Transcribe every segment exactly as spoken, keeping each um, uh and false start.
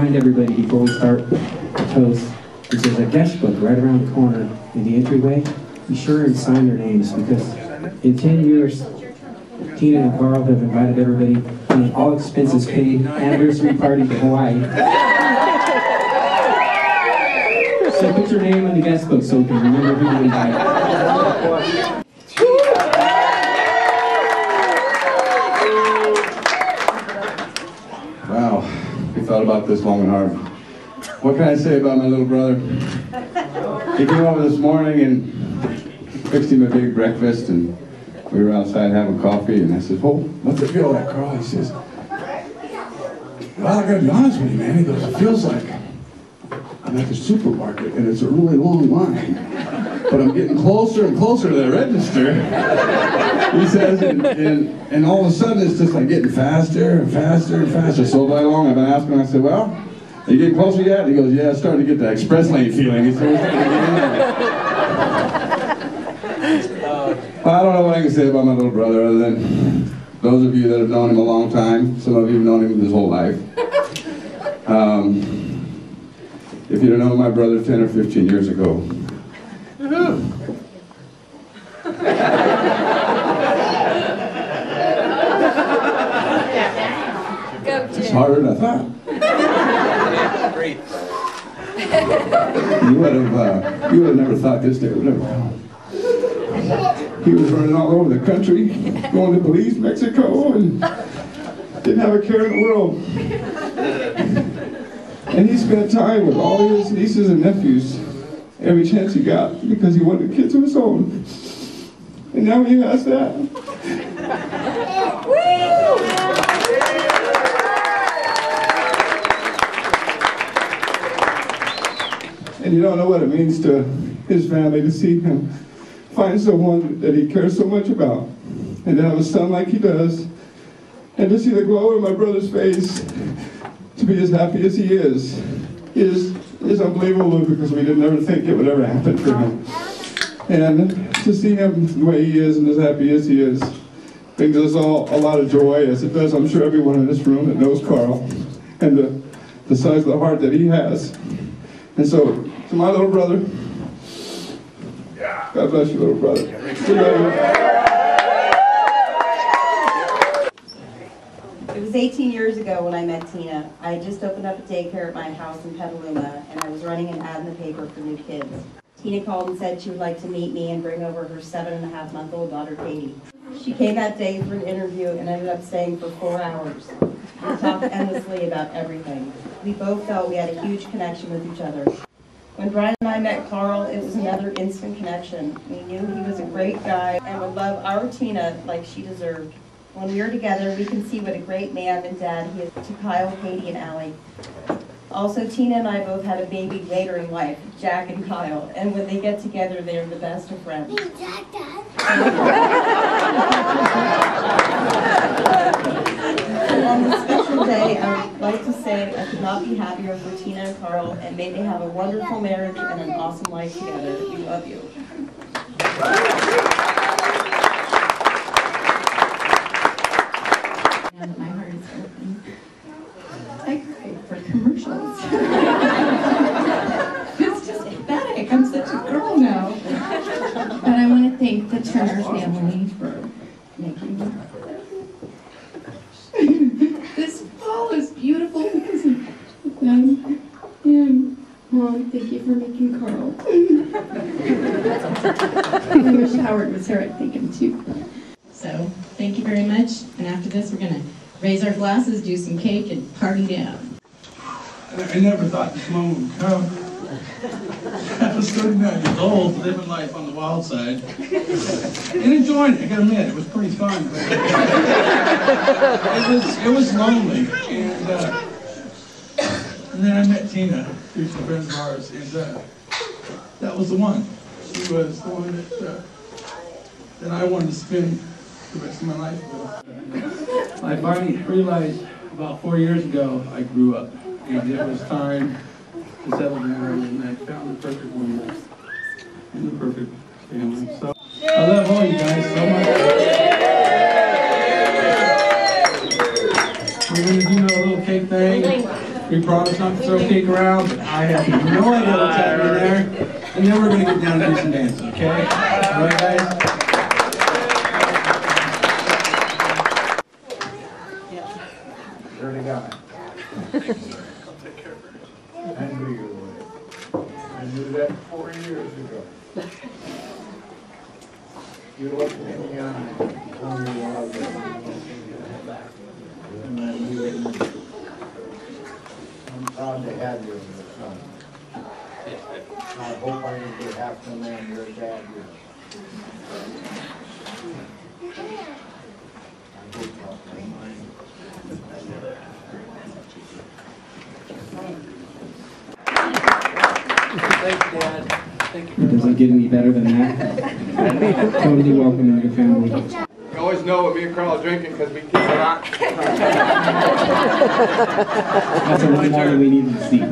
remind everybody before we start the toast, there's a guest book right around the corner in the entryway. Be sure and sign their names, because in ten years, Tina and Carl have invited everybody on an all expenses paid anniversary party to Hawaii. So put your name on the guest book so we can remember who you invited. Wow, we thought about this long and hard. What can I say about my little brother? He came over this morning and fixed him a big breakfast, and we were outside having coffee, and I said, "Oh, what's it feel like, Carl?" He says, "Well, I gotta be honest with you, man." He goes, "It feels like I'm at the supermarket, and it's a really long line, but I'm getting closer and closer to the register." He says, and, and, and all of a sudden, it's just like getting faster and faster and faster. So by long, I've been asking him, I said, "Well, are you getting closer yet?" And he goes, "Yeah, it's starting to get the express lane feeling." He said, "We're starting to get in there." Well, I don't know what I can say about my little brother, other than those of you that have known him a long time, some of you have known him his whole life. Um, if you'd have known my brother ten or fifteen years ago, it's harder than I thought. You would have, uh, you would have never thought this day would ever come. He was running all over the country, going to Belize, Mexico, and didn't have a care in the world. And he spent time with all his nieces and nephews every chance he got, because he wanted kids of his own. And now he has that. And you don't know what it means to his family to see him find someone that he cares so much about, and to have a son like he does, and to see the glow in my brother's face, to be as happy as he is, is, is unbelievable, because we didn't ever think it would ever happen for him. And to see him the way he is and as happy as he is brings us all a lot of joy, as it does, I'm sure, everyone in this room that knows Carl, and the, the size of the heart that he has. And so, to my little brother, God bless you, little brother. We love you. It was eighteen years ago when I met Tina. I had just opened up a daycare at my house in Petaluma, and I was running an ad in the paper for new kids. Tina called and said she would like to meet me and bring over her seven and a half month old daughter, Katie. She came that day for an interview and ended up staying for four hours. We talked endlessly about everything. We both felt we had a huge connection with each other. When Brian and I met Carl, it was another instant connection. We knew he was a great guy and would love our Tina like she deserved. When we are together, we can see what a great man and dad he is to Kyle, Katie, and Allie. Also, Tina and I both had a baby later in life, Jack and Kyle, and when they get together, they are the best of friends. Hey, Jack, Dad. And on this special day, I would like to say I could not be happier for Tina and Carl, and may they have a wonderful marriage and an awesome life together. We love you. And my heart is open. I cried for commercials. It's just pathetic. I'm such a girl now. But I want to thank the Turner family for making me. This fall is beautiful because of them. And Mom, thank you for making Carl. I wish Howard was here, I'd thank him too. So, thank you very much. And after this, we're going to raise our glasses, do some cake, and party down. I never thought this moment would come. I was thirty-nine years old, living life on the wild side. And enjoying it, I gotta admit, it was pretty fun. But it, was, it was lonely. And, uh, and then I met Tina through some friends of ours, and uh, that was the one. She was the one that, uh, that I wanted to spend the rest of my life with. I finally realized about four years ago I grew up, and it was time to settle down, and I found the perfect woman and the perfect family. So I love all you guys so much. We're going to do a little cake thing. We promised not to throw cake around, but I have no idea what's happening there. And then we're going to get down and do some dancing, okay? All right, guys? Dirty guy. I knew you would. I knew that four years ago. You looked me in the eye and told me what I was doing. And I knew it. I'm proud to have you in this home. I hope I can be half the man your dad is. I hope I'll be mine. Thanks, Dad. Thank you. It doesn't get any better than that. Totally welcome in your family. You always know what me and Carl are drinking because we keep it on. That's a little more than we needed to see.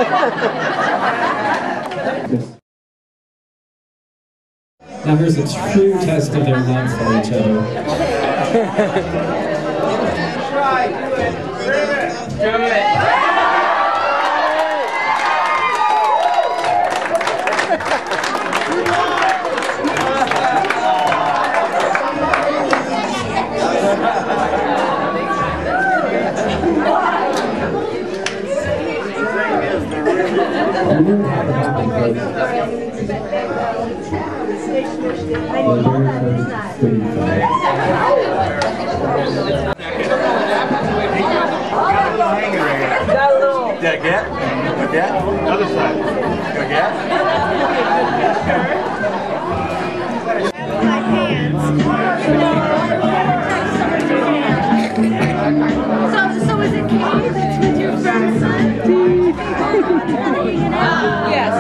Now here's a true test of their love for each other. Try, do it. Do it. Get? Get? Other side. Go get? So, so is it Katie that's with your grandson? Yes.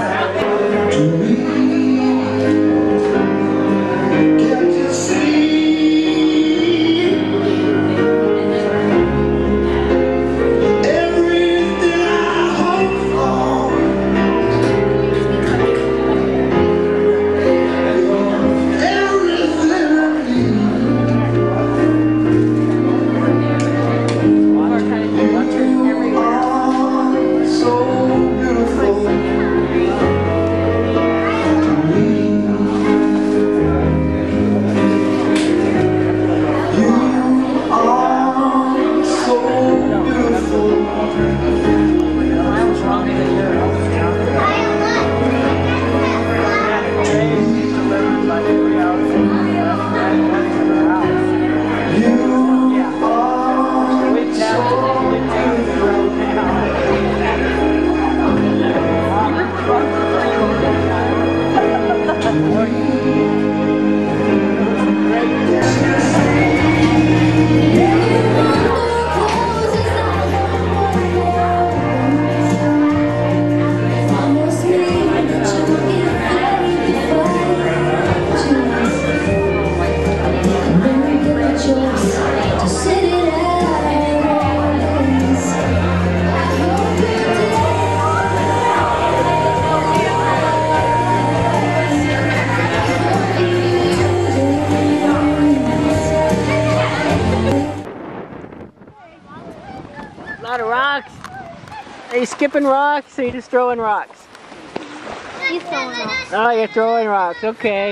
Are you skipping rocks or are you just throwing rocks? He's throwing rocks. Oh, you're throwing rocks, okay.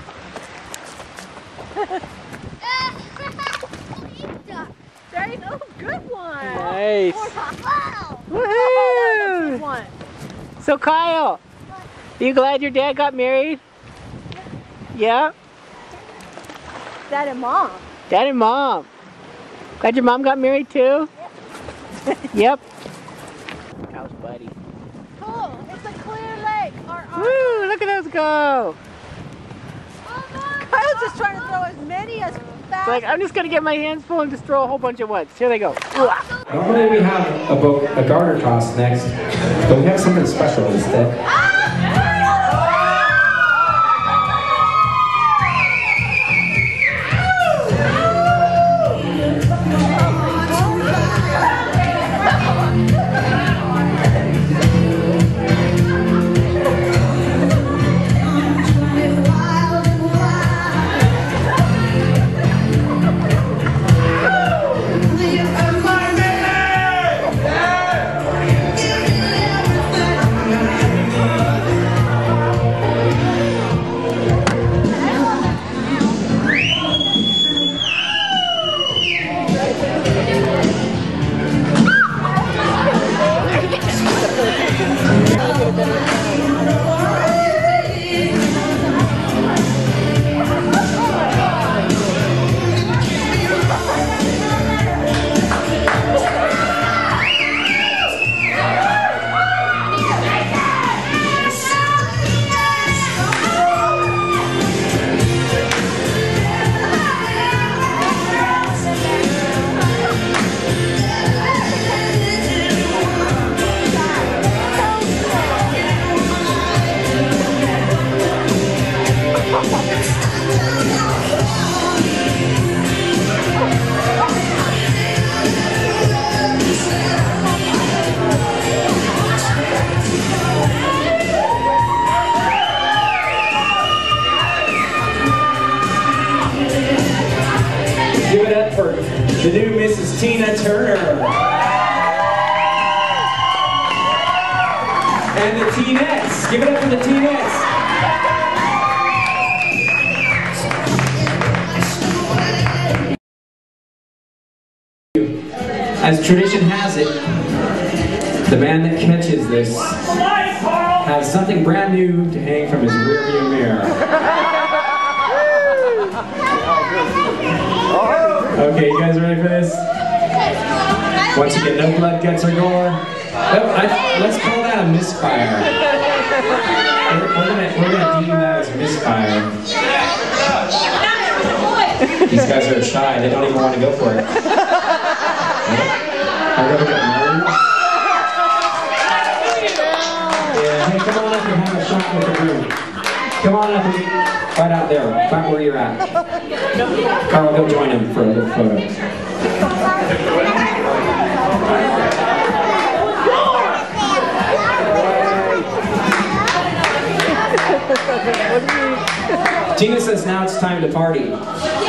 There, oh, good one. Nice. Wow. Woohoo! One. So Kyle, are you glad your dad got married? Yeah? Dad and mom. Dad and mom. Glad your mom got married too? Yep. Yep. How's buddy? Cool. It's a clear lake. Our, our, Woo, look at those go. Kyle's just trying to throw as many as fast. Like, I'm just gonna get my hands full and just throw a whole bunch at once. Here they go. Normally we have a, boat, a garter toss next, but we have something special instead. And the Teenettes. Give it up for the Teenettes. As tradition has it, the man that catches this has something brand new to hang from his rearview mirror. Okay, you guys ready for this? Once again, no blood, guts, or gore. Oh, I, let's call that a misfire. We're, we're gonna we're gonna deem that as a misfire. These guys are shy; they don't even want to go for it. Are we gonna get married? Yeah. Hey, come on up and have a shot with the room. Come on up and right out there, right where you're at. Carl, go join him for a little photo. Tina says now it's time to party.